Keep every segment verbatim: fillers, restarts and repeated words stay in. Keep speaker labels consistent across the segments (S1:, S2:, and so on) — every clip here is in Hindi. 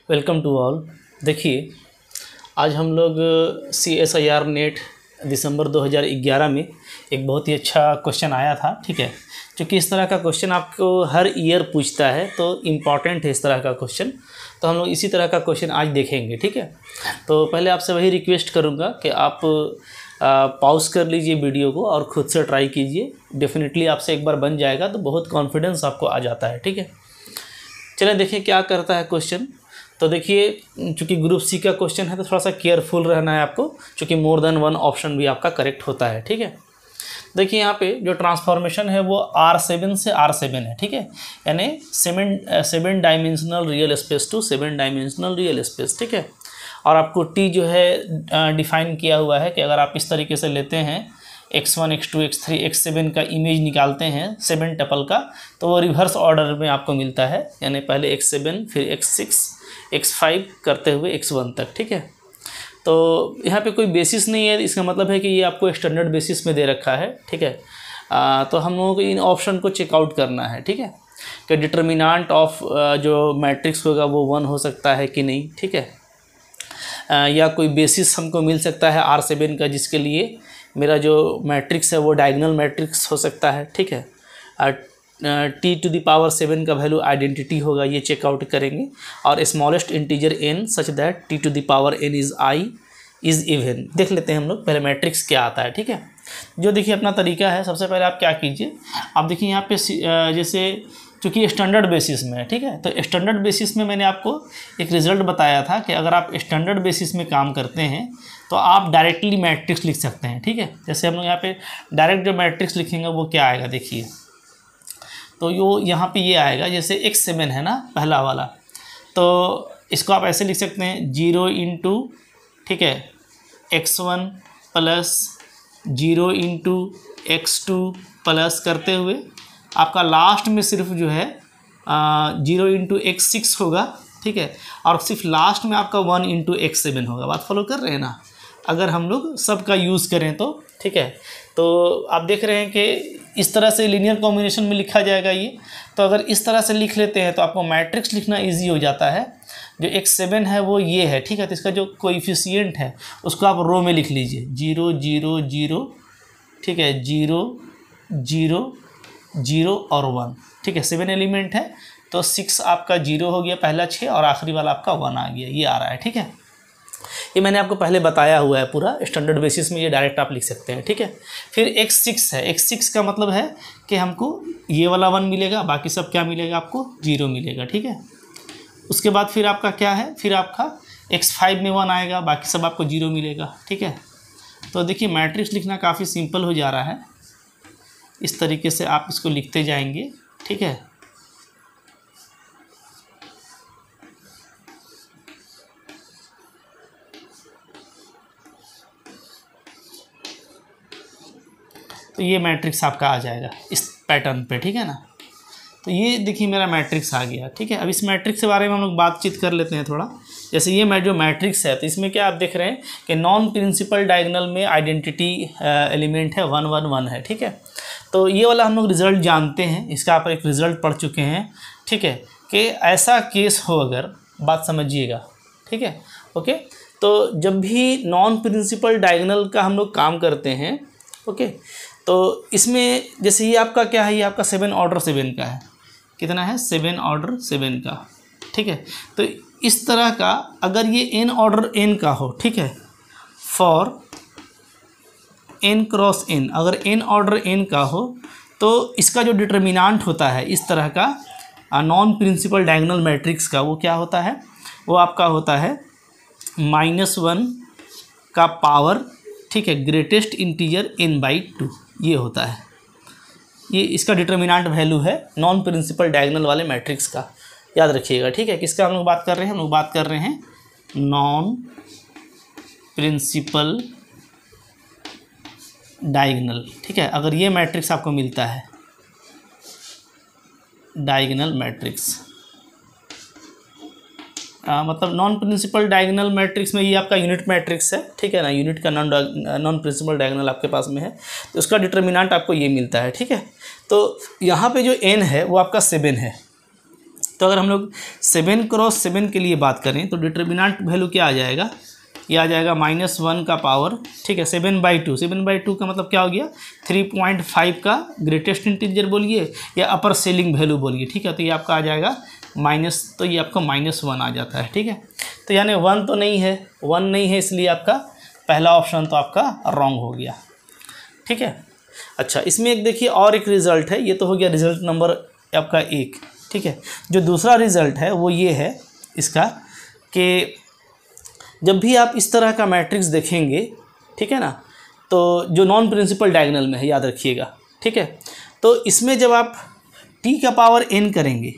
S1: Welcome to all. देखिए, आज हम लोग C S I R NET दिसंबर दो हज़ार ग्यारह में एक बहुत ही अच्छा क्वेश्चन आया था। ठीक है, क्योंकि इस तरह का क्वेश्चन आपको हर ईयर पूछता है तो इम्पॉर्टेंट है इस तरह का क्वेश्चन। तो हम लोग इसी तरह का क्वेश्चन आज देखेंगे। ठीक है, तो पहले आपसे वही रिक्वेस्ट करूँगा कि आप पॉज कर लीजिए वीडियो को और ख़ुद से ट्राई कीजिए। डेफिनेटली आपसे एक बार बन जाएगा तो बहुत कॉन्फिडेंस आपको आ जाता है। ठीक है, चलिए देखिए क्या करता है क्वेश्चन। तो देखिए, चूँकि ग्रुप सी का क्वेश्चन है तो थोड़ा सा केयरफुल रहना है आपको, क्योंकि मोर देन वन ऑप्शन भी आपका करेक्ट होता है। ठीक है, देखिए यहाँ पे जो ट्रांसफॉर्मेशन है वो आर सेवन से आर सेवन है। ठीक है, यानी seven seven dimensional real space to seven dimensional real space. ठीक है, और आपको टी जो है डिफाइन किया हुआ है कि अगर आप इस तरीके से लेते हैं X one X two X three X seven का इमेज निकालते हैं सेवन टपल का, तो वो रिवर्स ऑर्डर में आपको मिलता है, यानी पहले एक्स सेवन फिर एक्स सिक्स एक्स फाइव करते हुए एक्स वन तक। ठीक है, तो यहाँ पे कोई बेसिस नहीं है, इसका मतलब है कि ये आपको स्टैंडर्ड बेसिस में दे रखा है। ठीक है, आ, तो हम लोगों को इन ऑप्शन को चेकआउट करना है। ठीक है, कि डिटर्मिनेंट ऑफ जो मैट्रिक्स होगा वो वन हो सकता है कि नहीं। ठीक है, आ, या कोई बेसिस हमको मिल सकता है आर सेवन का, जिसके लिए मेरा जो मैट्रिक्स है वो डायगोनल मैट्रिक्स हो सकता है। ठीक है, T to the power seven का वैल्यू आइडेंटिटी होगा, ये चेकआउट करेंगे। और smallest integer N such that T to the power N is I is even. देख लेते हैं हम लोग पहले मैट्रिक्स क्या आता है। ठीक है, जो देखिए अपना तरीका है, सबसे पहले आप क्या कीजिए, आप देखिए यहाँ पे जैसे चूँकि स्टैंडर्ड बेसिस में है। ठीक है, तो स्टैंडर्ड बेसिस में मैंने आपको एक रिज़ल्ट बताया था कि अगर आप स्टैंडर्ड बेसिस में काम करते हैं तो आप डायरेक्टली मैट्रिक्स लिख सकते हैं। ठीक है, जैसे हम लोग यहाँ पे डायरेक्ट जो मैट्रिक्स लिखेंगे वो क्या आएगा, देखिए तो यो यहाँ पे ये आएगा, जैसे एक्स सेवन है ना पहला वाला, तो इसको आप ऐसे लिख सकते हैं जीरो इंटू, ठीक है, X one plus zero into X two plus करते हुए आपका लास्ट में सिर्फ जो है जीरो इंटू एक्स सिक्स होगा। ठीक है, और सिर्फ लास्ट में आपका वन इंटू एक्स सेवन होगा। बात फॉलो कर रहे हैं ना, अगर हम लोग सबका यूज़ करें तो। ठीक है, तो आप देख रहे हैं कि इस तरह से लीनियर कॉम्बिनेशन में लिखा जाएगा ये। तो अगर इस तरह से लिख लेते हैं तो आपको मैट्रिक्स लिखना इजी हो जाता है। जो एक्स सेवन है वो ये है। ठीक है, तो इसका जो कोएफिशिएंट है उसको आप रो में लिख लीजिए, जीरो जीरो जीरो, ठीक है, जीरो जीरो जीरो और वन। ठीक है, सेवन एलिमेंट है तो सिक्स आपका जीरो हो गया पहला छः, और आखिरी वाला आपका वन आ गया, ये आ रहा है। ठीक है, ये मैंने आपको पहले बताया हुआ है पूरा, स्टैंडर्ड बेसिस में ये डायरेक्ट आप लिख सकते हैं। ठीक है, फिर एक्स सिक्स है, एक्स सिक्स का मतलब है कि हमको ये वाला वन मिलेगा, बाकी सब क्या मिलेगा, आपको जीरो मिलेगा। ठीक है, उसके बाद फिर आपका क्या है, फिर आपका एक्स फाइव में वन आएगा, बाकी सब आपको जीरो मिलेगा। ठीक है, तो देखिए मैट्रिक्स लिखना काफ़ी सिंपल हो जा रहा है, इस तरीके से आप इसको लिखते जाएंगे। ठीक है, तो ये मैट्रिक्स आपका आ जाएगा इस पैटर्न पे। ठीक है ना, तो ये देखिए मेरा मैट्रिक्स आ गया। ठीक है, अब इस मैट्रिक्स के बारे में हम लोग बातचीत कर लेते हैं थोड़ा। जैसे ये मैं जो मैट्रिक्स है तो इसमें क्या आप देख रहे हैं कि नॉन प्रिंसिपल डायगोनल में आइडेंटिटी एलिमेंट है वन वन वन है। ठीक है, तो ये वाला हम लोग रिज़ल्ट जानते हैं, इसका आप एक रिज़ल्ट पढ़ चुके हैं। ठीक है, कि ऐसा केस हो, अगर बात समझिएगा। ठीक है, ओके, तो जब भी नॉन प्रिंसिपल डायगोनल का हम लोग काम करते हैं, ओके, तो इसमें जैसे ये आपका क्या है, ये आपका सेवन ऑर्डर सेवन का है, कितना है, सेवन ऑर्डर सेवन का। ठीक है, तो इस तरह का अगर ये एन ऑर्डर एन का हो, ठीक है, फॉर एन क्रॉस एन, अगर एन ऑर्डर एन का हो तो इसका जो डिटर्मिनेंट होता है इस तरह का नॉन प्रिंसिपल डायगोनल मैट्रिक्स का, वो क्या होता है, वो आपका होता है माइनस वन का पावर, ठीक है, greatest integer N by two, ये होता है। ये इसका डिटर्मिनेंट वैल्यू है नॉन प्रिंसिपल डायगोनल वाले मैट्रिक्स का, याद रखिएगा। ठीक है, किसका हम लोग बात कर रहे हैं, हम लोग बात कर रहे हैं नॉन प्रिंसिपल डायगोनल। ठीक है, अगर ये मैट्रिक्स आपको मिलता है डायगोनल मैट्रिक्स, आ, मतलब नॉन प्रिंसिपल डायगोनल मैट्रिक्स में ये आपका यूनिट मैट्रिक्स है। ठीक है ना, यूनिट का नॉन नॉन प्रिंसिपल डायगोनल आपके पास में है, तो उसका डिटर्मिनेंट आपको ये मिलता है। ठीक है, तो यहाँ पे जो एन है वो आपका सेवन है, तो तो अगर हम लोग सेवन क्रॉस सेवन के लिए बात करें तो डिटर्मिनेंट वैल्यू क्या आ जाएगा, ये आ जाएगा माइनस वन का पावर, ठीक है, seven by two. Seven by two का मतलब क्या हो गया, थ्री पॉइंट फाइव का ग्रेटेस्ट इंटीजर बोलिए या अपर सेलिंग वैल्यू बोलिए, ठीक है। तो ये आपका आ जाएगा माइनस, तो ये आपका माइनस वन आ जाता है, ठीक है। तो यानी वन तो नहीं है, वन नहीं है, इसलिए आपका पहला ऑप्शन तो आपका रॉन्ग हो गया, ठीक है। अच्छा, इसमें एक देखिए और एक रिज़ल्ट है, ये तो हो गया रिज़ल्ट नंबर आपका एक, ठीक है। जो दूसरा रिज़ल्ट है वो ये है इसका कि जब भी आप इस तरह का मैट्रिक्स देखेंगे, ठीक है ना, तो जो नॉन प्रिंसिपल डायगोनल में है, याद रखिएगा, ठीक है। तो इसमें जब आप t का पावर n करेंगे,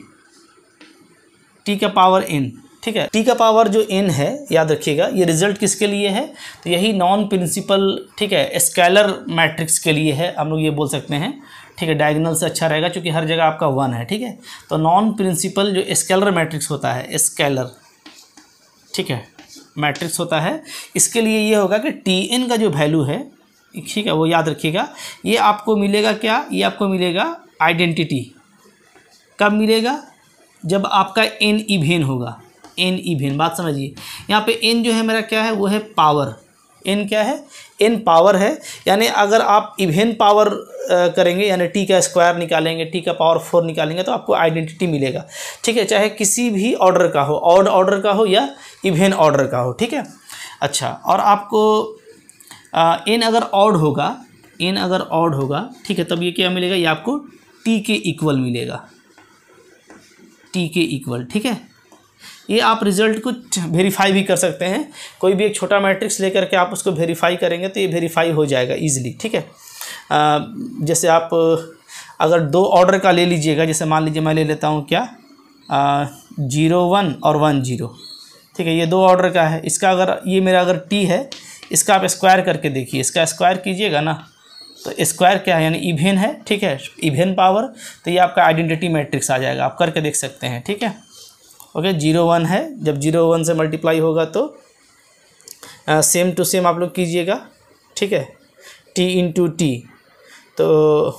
S1: t का पावर n, ठीक है, t का पावर जो n है, याद रखिएगा, ये रिजल्ट किसके लिए है, तो यही नॉन प्रिंसिपल, ठीक है, स्केलर मैट्रिक्स के लिए है, हम लोग ये बोल सकते हैं, ठीक है। डायगोनल से अच्छा रहेगा क्योंकि हर जगह आपका वन है, ठीक है। तो नॉन प्रिंसिपल जो स्केलर मैट्रिक्स होता है, स्केलर, ठीक है, मैट्रिक्स होता है, इसके लिए ये होगा कि टी एन का जो वैल्यू है, ठीक है, वो याद रखिएगा, ये आपको मिलेगा क्या, ये आपको मिलेगा आइडेंटिटी। कब मिलेगा, जब आपका एन इवेन होगा, एन इवेन, बात समझिए। यहाँ पे एन जो है मेरा क्या है, वो है पावर, एन क्या है, एन पावर है, यानी अगर आप इवेन पावर करेंगे यानी टी का स्क्वायर निकालेंगे, टी का पावर फोर निकालेंगे तो आपको आइडेंटिटी मिलेगा, ठीक है, चाहे किसी भी ऑर्डर का हो, ऑड ऑर्डर का हो या इवेन ऑर्डर का हो, ठीक है। अच्छा, और आपको एन अगर ऑड होगा, एन अगर ऑड होगा, ठीक है, तब ये क्या मिलेगा, ये आपको टी के इक्वल मिलेगा, टी के इक्वल, ठीक है। ये आप रिज़ल्ट को वेरीफाई भी कर सकते हैं, कोई भी एक छोटा मैट्रिक्स लेकर के आप उसको वेरीफाई करेंगे तो ये वेरीफाई हो जाएगा ईजिली, ठीक है। आ, जैसे आप अगर दो ऑर्डर का ले लीजिएगा, जैसे मान लीजिए मैं ले लेता हूँ क्या, जीरो वन और वन जीरो, ठीक है, ये दो ऑर्डर का है, इसका अगर ये मेरा अगर टी है, इसका आप स्क्वायर करके देखिए, इसका स्क्वायर कीजिएगा ना, तो स्क्वायर क्या है, यानी इवेन है, ठीक है, इवेन पावर, तो ये आपका आइडेंटिटी मैट्रिक्स आ जाएगा, आप करके देख सकते हैं, ठीक है। ओके, जीरो वन है, जब जीरो वन से मल्टीप्लाई होगा तो आ, सेम टू सेम आप लोग कीजिएगा, ठीक है, टी इंटू टी, तो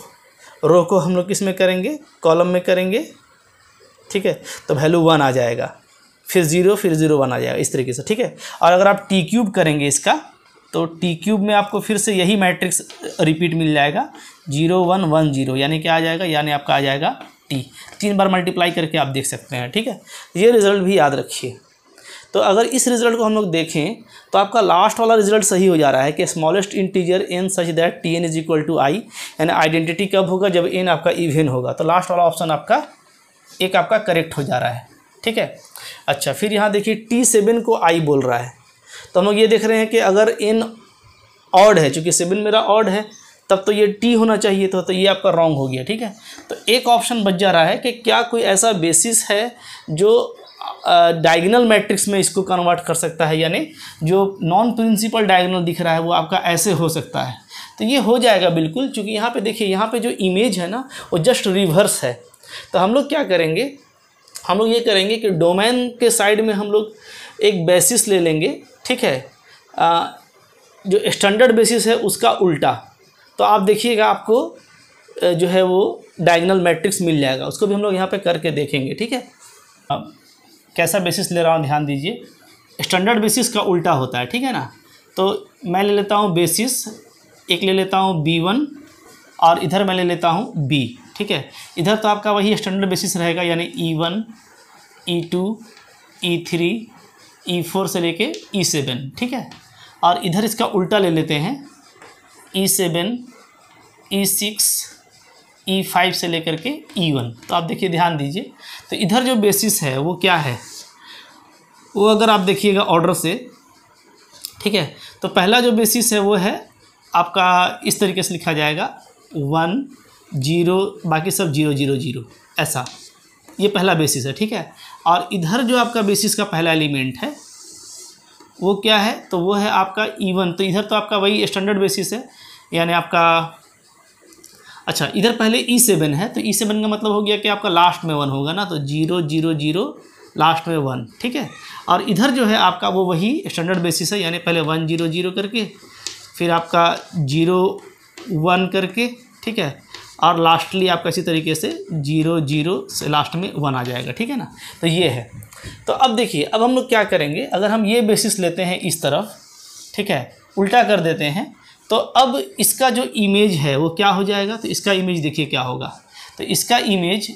S1: रो को हम लोग किस में करेंगे, कॉलम में करेंगे, ठीक है, तो वैल्यू वन आ जाएगा, फिर ज़ीरो, फिर ज़ीरो वन आ जाएगा, इस तरीके से, ठीक है। और अगर आप टी क्यूब करेंगे इसका, तो टी क्यूब में आपको फिर से यही मैट्रिक्स रिपीट मिल जाएगा, जीरो वन वन जीरो, यानी क्या आ जाएगा, यानी आपका आ जाएगा टी, तीन बार मल्टीप्लाई करके आप देख सकते हैं, ठीक है। ये रिज़ल्ट भी याद रखिए। तो अगर इस रिज़ल्ट को हम लोग देखें तो आपका लास्ट वाला रिज़ल्ट सही हो जा रहा है कि smallest integer N such that T N is equal to I, यानी आइडेंटिटी कब होगा, जब एन आपका इवेन होगा, तो लास्ट वाला ऑप्शन आपका एक आपका करेक्ट हो जा रहा है, ठीक है। अच्छा, फिर यहाँ देखिए टी सेवन को आई बोल रहा है, तो हम लोग ये देख रहे हैं कि अगर एन ऑड है, चूँकि सेवन मेरा ऑड है, तब तो ये टी होना चाहिए, तो, तो ये आपका रॉन्ग हो गया, ठीक है। तो एक ऑप्शन बच जा रहा है कि क्या कोई ऐसा बेसिस है जो डायगोनल मैट्रिक्स में इसको कन्वर्ट कर सकता है, यानी जो नॉन प्रिंसिपल डायगोनल दिख रहा है वो आपका ऐसे हो सकता है, तो ये हो जाएगा बिल्कुल, क्योंकि यहाँ पे देखिए, यहाँ पे जो इमेज है ना वो जस्ट रिवर्स है। तो हम लोग क्या करेंगे, हम लोग ये करेंगे कि डोमेन के साइड में हम लोग एक बेसिस ले लेंगे, ठीक है, आ, जो स्टैंडर्ड बेसिस है उसका उल्टा, तो आप देखिएगा आपको जो है वो डायगोनल मैट्रिक्स मिल जाएगा, उसको भी हम लोग यहाँ पे करके देखेंगे, ठीक है। अब कैसा बेसिस ले रहा हूँ ध्यान दीजिए, स्टैंडर्ड बेसिस का उल्टा होता है, ठीक है ना। तो मैं ले लेता हूँ बेसिस, एक ले लेता हूँ बी वन और इधर मैं ले लेता हूँ बी, ठीक है। इधर तो आपका वही स्टैंडर्ड बेसिस रहेगा, यानी E one, E two, E three, E four से लेके ई सेवन, ठीक है। और इधर इसका उल्टा ले लेते हैं, E seven, E six, E five से लेकर के ई वन। तो आप देखिए, ध्यान दीजिए, तो इधर जो बेसिस है वो क्या है, वो अगर आप देखिएगा ऑर्डर से, ठीक है, तो पहला जो बेसिस है वो है आपका इस तरीके से लिखा जाएगा, वन जीरो, बाकी सब जीरो जीरो जीरो, ऐसा, ये पहला बेसिस है, ठीक है। और इधर जो आपका बेसिस का पहला एलिमेंट है वो क्या है, तो वो है आपका ई वन, तो इधर तो आपका वही स्टैंडर्ड बेसिस है, यानी आपका, अच्छा इधर पहले ई सेवन है, तो ई सेवन का मतलब हो गया कि आपका लास्ट में वन होगा ना, तो जीरो जीरो जीरो लास्ट में वन, ठीक है। और इधर जो है आपका वो वही स्टैंडर्ड बेसिस है, यानी पहले वन जीरो जीरो करके, फिर आपका जीरो वन करके, ठीक है, और लास्टली आपका इसी तरीके से जीरो जीरो से लास्ट में वन आ जाएगा, ठीक है ना। तो ये है। तो अब देखिए, अब हम लोग क्या करेंगे, अगर हम ये बेसिस लेते हैं इस तरफ, ठीक है, उल्टा कर देते हैं, तो अब इसका जो इमेज है वो क्या हो जाएगा, तो इसका इमेज देखिए क्या होगा। तो इसका इमेज,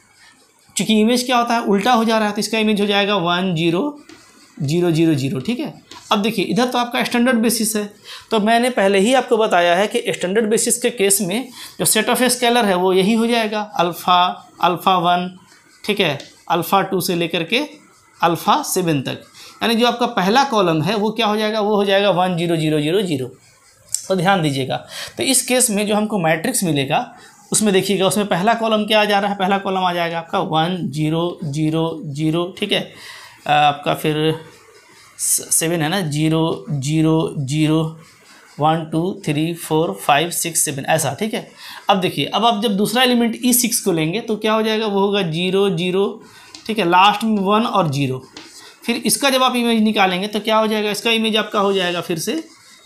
S1: चूँकि इमेज क्या होता है, उल्टा हो जा रहा है, तो इसका इमेज हो जाएगा one zero zero zero zero, ठीक है। अब देखिए इधर तो आपका स्टैंडर्ड बेसिस है, तो मैंने पहले ही आपको बताया है कि स्टैंडर्ड बेसिस के केस में जो सेट ऑफ स्केलर है वो यही हो जाएगा, अल्फ़ा अल्फ़ा वन, ठीक है, अल्फ़ा टू से लेकर के अल्फ़ा सेवन तक। यानी जो आपका पहला कॉलम है वो क्या हो जाएगा, वो हो जाएगा one zero zero zero zero. तो ध्यान दीजिएगा, तो इस केस में जो हमको मैट्रिक्स मिलेगा उसमें देखिएगा, उसमें पहला कॉलम क्या आ जा रहा है, पहला कॉलम आ जाएगा आपका वन जीरो जीरो जीरो, ठीक है, आपका फिर सेवन है ना, zero zero zero one two three four five six seven, ऐसा, ठीक है। अब देखिए, अब आप जब दूसरा एलिमेंट ई सिक्स को लेंगे तो क्या हो जाएगा, वो होगा जीरो जीरो, ठीक है, लास्ट में वन और जीरो। फिर इसका जब आप इमेज निकालेंगे तो क्या हो जाएगा, इसका इमेज आपका हो जाएगा फिर से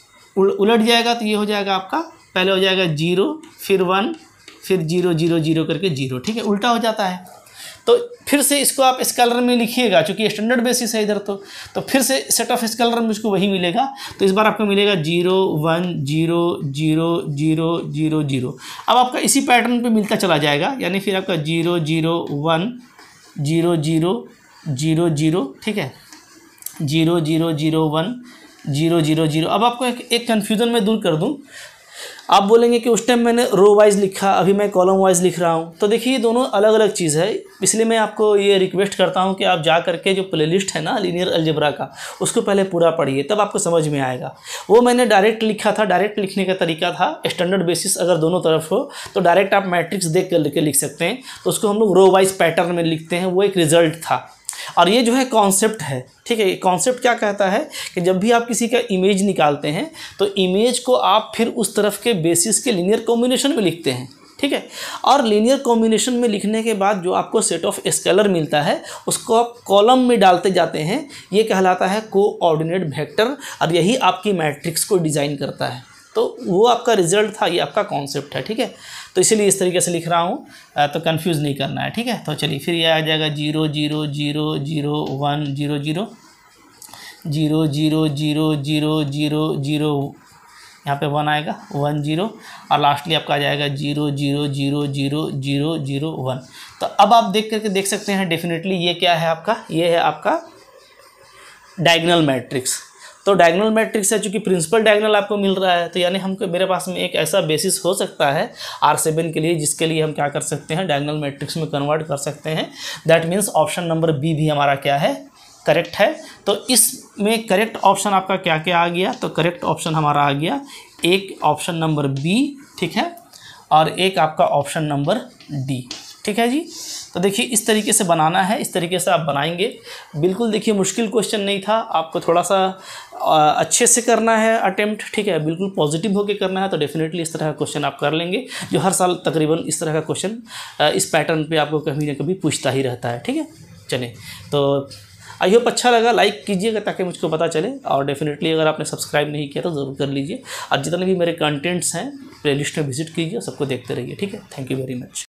S1: उलट जाएगा, तो ये हो जाएगा आपका, पहले हो जाएगा जीरो, फिर वन, फिर जीरो जीरो जीरो करके जीरो, ठीक है, उल्टा हो जाता है। तो फिर से इसको आप स्केलर में लिखिएगा, चूँकि स्टैंडर्ड बेसिस है इधर, तो तो फिर से सेट ऑफ स्केलर में इसको वही मिलेगा। तो इस बार आपको मिलेगा zero one zero zero zero zero zero. अब आपका इसी पैटर्न पे मिलता चला जाएगा, यानी फिर आपका zero zero one zero zero zero zero, ठीक है, zero zero zero one zero zero zero. अब आपको एक एक कन्फ्यूज़न मैं दूर कर दूं, आप बोलेंगे कि उस टाइम मैंने रो वाइज लिखा, अभी मैं कॉलम वाइज लिख रहा हूँ, तो देखिए ये दोनों अलग अलग चीज़ है। इसलिए मैं आपको ये रिक्वेस्ट करता हूँ कि आप जा करके जो प्लेलिस्ट है ना लीनियर अलजेब्रा का, उसको पहले पूरा पढ़िए, तब आपको समझ में आएगा। वो मैंने डायरेक्ट लिखा था, डायरेक्ट लिखने का तरीका था स्टैंडर्ड बेसिस अगर दोनों तरफ हो तो डायरेक्ट आप मैट्रिक्स देख कर के लिख सकते हैं, तो उसको हम लोग रो वाइज पैटर्न में लिखते हैं, वो एक रिजल्ट था। और ये जो है कॉन्सेप्ट है, ठीक है। कॉन्सेप्ट क्या कहता है कि जब भी आप किसी का इमेज निकालते हैं तो इमेज को आप फिर उस तरफ के बेसिस के लीनियर कॉम्बिनेशन में लिखते हैं, ठीक है। और लीनियर कॉम्बिनेशन में लिखने के बाद जो आपको सेट ऑफ स्केलर मिलता है उसको आप कॉलम में डालते जाते हैं, ये कहलाता है कोऑर्डिनेट वेक्टर, और यही आपकी मैट्रिक्स को डिज़ाइन करता है। तो वो आपका रिजल्ट था, ये आपका कॉन्सेप्ट है, ठीक है। तो इसीलिए इस तरीके से लिख रहा हूँ, तो कंफ्यूज नहीं करना है, ठीक है। तो चलिए फिर ये आ जाएगा zero zero zero zero one zero zero zero zero zero zero zero zero, यहाँ पे वन आएगा वन जीरो, और लास्टली आपका आ जाएगा zero zero zero zero zero zero one. तो अब आप देख करके देख सकते हैं डेफिनेटली ये क्या है आपका, ये है आपका डायगोनल मैट्रिक्स। तो डायगोनल मैट्रिक्स है, चूँकि प्रिंसिपल डायगोनल आपको मिल रहा है, तो यानी हमको मेरे पास में एक ऐसा बेसिस हो सकता है आर सेवन के लिए जिसके लिए हम क्या कर सकते हैं, डायगोनल मैट्रिक्स में कन्वर्ट कर सकते हैं। That means option number B भी हमारा क्या है, करेक्ट है। तो इसमें करेक्ट ऑप्शन आपका क्या क्या आ गया, तो करेक्ट ऑप्शन हमारा आ गया एक ऑप्शन नंबर बी, ठीक है, और एक आपका ऑप्शन नंबर डी, ठीक है जी। तो देखिए इस तरीके से बनाना है, इस तरीके से आप बनाएंगे। बिल्कुल देखिए मुश्किल क्वेश्चन नहीं था, आपको थोड़ा सा अच्छे से करना है अटेम्प्ट, ठीक है, बिल्कुल पॉजिटिव होकर करना है, तो डेफिनेटली इस तरह का क्वेश्चन आप कर लेंगे, जो हर साल तकरीबन इस तरह का क्वेश्चन इस पैटर्न पे आपको कभी ना कभी पूछता ही रहता है, ठीक है। चलिए, तो आई होप अच्छा लगा, लाइक कीजिएगा ताकि मुझको पता चले, और डेफिनेटली अगर आपने सब्सक्राइब नहीं किया तो ज़रूर कर लीजिए, और जितने भी मेरे कंटेंट्स हैं प्लेलिस्ट में विजिट कीजिए, सबको देखते रहिए, ठीक है। Thank you very much.